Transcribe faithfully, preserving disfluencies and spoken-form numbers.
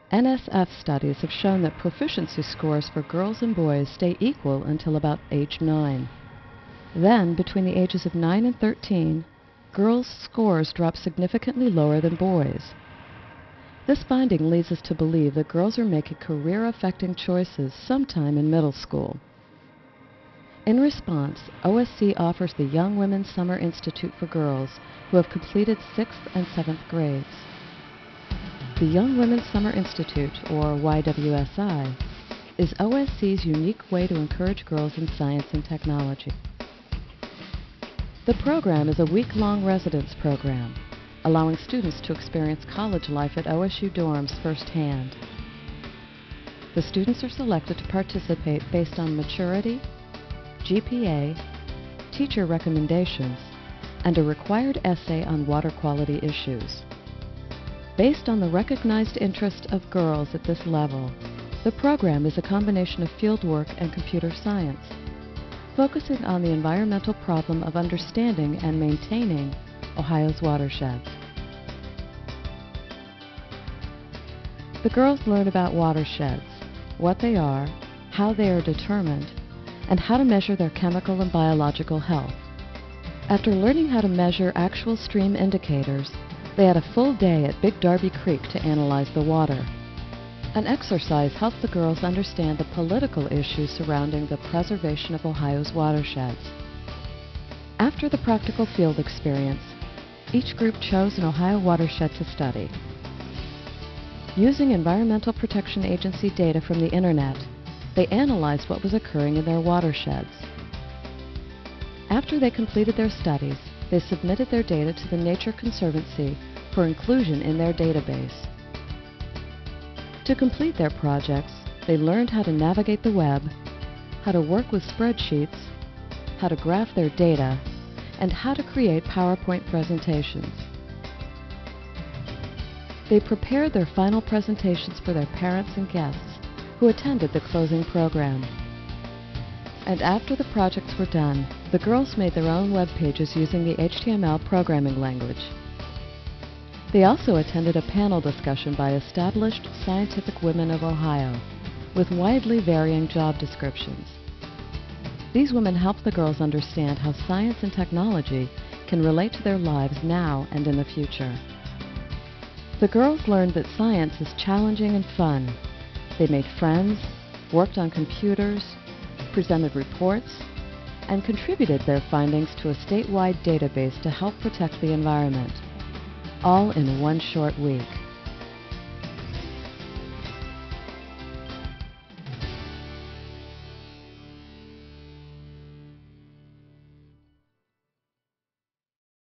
N S F studies have shown that proficiency scores for girls and boys stay equal until about age nine. Then, between the ages of nine and thirteen, girls' scores drop significantly lower than boys. This finding leads us to believe that girls are making career-affecting choices sometime in middle school. In response, O S C offers the Young Women's Summer Institute for girls who have completed sixth and seventh grades. The Young Women's Summer Institute, or Y W S I, is O S C's unique way to encourage girls in science and technology. The program is a week-long residence program, allowing students to experience college life at O S U dorms firsthand. The students are selected to participate based on maturity, G P A, teacher recommendations, and a required essay on water quality issues. Based on the recognized interest of girls at this level, the program is a combination of fieldwork and computer science, focusing on the environmental problem of understanding and maintaining Ohio's watersheds. The girls learn about watersheds, what they are, how they are determined, and how to measure their chemical and biological health. After learning how to measure actual stream indicators, they had a full day at Big Darby Creek to analyze the water. An exercise helped the girls understand the political issues surrounding the preservation of Ohio's watersheds. After the practical field experience, each group chose an Ohio watershed to study. Using Environmental Protection Agency data from the Internet, they analyzed what was occurring in their watersheds. After they completed their studies, they submitted their data to the Nature Conservancy for inclusion in their database. To complete their projects, they learned how to navigate the web, how to work with spreadsheets, how to graph their data, and how to create PowerPoint presentations. They prepared their final presentations for their parents and guests who attended the closing program. And after the projects were done, the girls made their own web pages using the H T M L programming language. They also attended a panel discussion by established scientific women of Ohio, with widely varying job descriptions. These women helped the girls understand how science and technology can relate to their lives now and in the future. The girls learned that science is challenging and fun. They made friends, worked on computers, presented reports, and contributed their findings to a statewide database to help protect the environment, all in one short week.